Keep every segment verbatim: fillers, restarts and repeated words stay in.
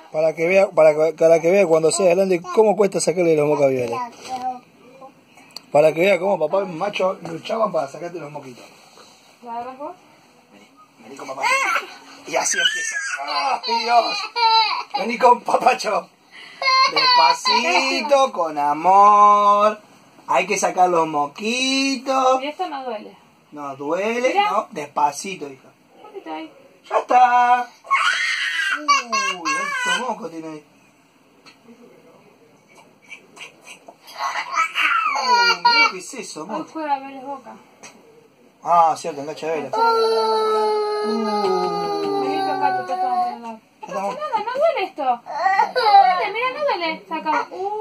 Para que vea, para que, para que vea cuando sea grande cómo cuesta sacarle los mocos a Viola. Para que vea cómo papá y macho luchaban para sacarte los moquitos. ¿La agarras vos? Vení, vení con papá. Y así empieza. ¡Ay, Dios! Vení con papacho. Despacito, con amor. Hay que sacar los moquitos. Y esto no duele. No duele, Mira. no, despacito, hija. Un poquito ahí. ¡Ya está! Uy, alto moco tiene ahí. Uy, mirá qué es eso, Ahí amor. juega a verles boca. Ah, cierto, engancha de vela. Vení acá, te toca a Ya No estamos. pasa nada, no duele esto. No duele, mira, no duele. Saca. Uh.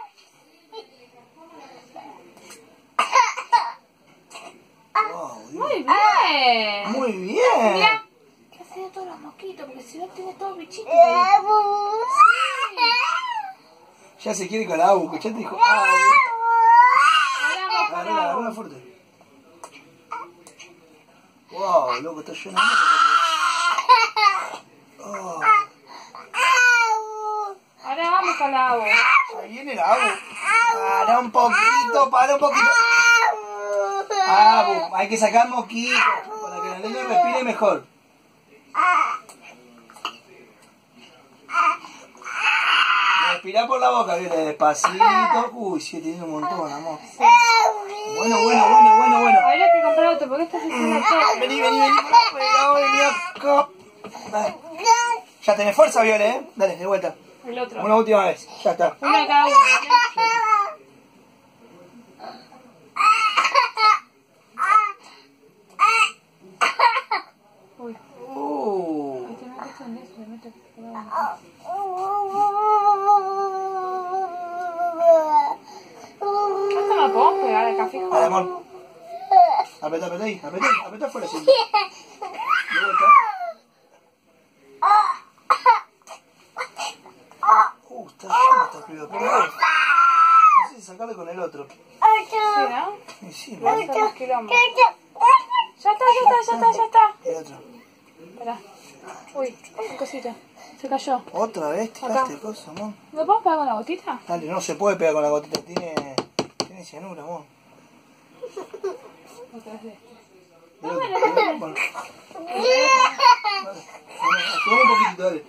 Wow, Dios. Muy bien. Muy bien. Mira. ¿Qué hace de todos los mosquitos? Porque si no tiene todos bichitos. ahí. Ya se quiere con la agua, ya te dijo. Ah, Ahora vamos con agarrala, agarrala agua. fuerte. Wow, loco, está lleno de moco. Oh, Ahora vamos con la agua. ahí viene el agua. Para un poquito, para un poquito. Ah, hay que sacar moquitos para que el niño respire mejor. Respira por la boca, viene despacito. Uy, sí, tiene un montón, amor. Bueno, bueno, bueno, bueno, bueno. Habría que comprar otro porque esto se llena todo. Vení, vení, vení. Vení, vení acá. Dale. Ya tenés fuerza, Viola, ¿eh? Dale, de vuelta. El otro. Una última vez. Ya está. Una de cada uno. Uy, Uh. ahí te metes en eso, te metes por abajo. Esto no lo podemos pegar acá, fijo. Dale, amor. Apretá, apretá ahí. Apretá, apretá fuera, sí. De vuelta. Uh, está lleno esta piba. Pero no. No sé si sacarle con el otro. Sí, ¿no? Y sí, Vamos ¿no? a hacer los quilombos. Ya está, ya está, ya está, ya está. El otro. Espera. Uy, un cosito. Se cayó. Otra vez tiraste cosa, amor. ¿Lo podemos pegar con la gotita? Dale, no se puede pegar con la gotita. Tiene, tiene cianura, amor. Otra vez de este. Del otro, del otro, bueno. Dale, toma un poquitito, dale.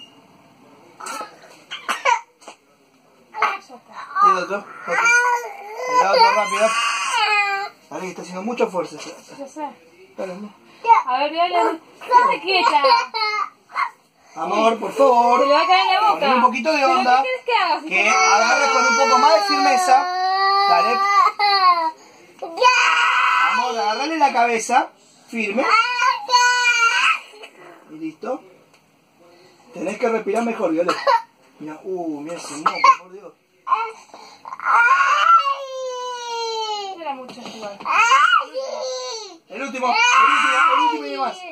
Ya está. El otro, otro. El otro, rápido. Dale, que está haciendo mucha fuerza. Ya sé. Dale, amor. A ver, Viola. Quédate quieta. Amor, por Se favor. le va a caer en la boca. Poné un poquito de ¿Pero onda. qué quieres que haga? Si Que te- agarres con un poco más de firmeza. Dale. Amor, agarrale la cabeza. Firme. Y listo. Tenés que respirar mejor, Viola. Mira, uh, mira ese moco, por Dios. Era mucho igual. El último, el último, el último y más.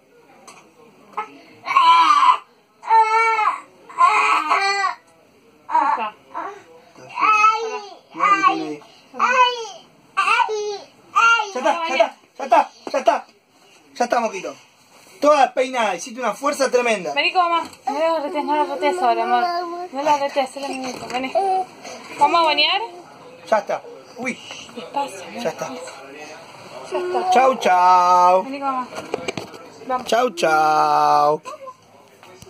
Ya está. Mira lo que tiene ahí. Ya está, ya está, ya está, ya está. Ya está, moquito. Toda peinada, hiciste una fuerza tremenda. Vení con mamá. No la retes, no la retes ahora, amor. No la retes, es la misma. Vení. ¿Vamos a bañar? Ya está. Uy, Despacio. ya está. Ya está. Chau, chau. Vení con mamá. Vamos. Chau, chau.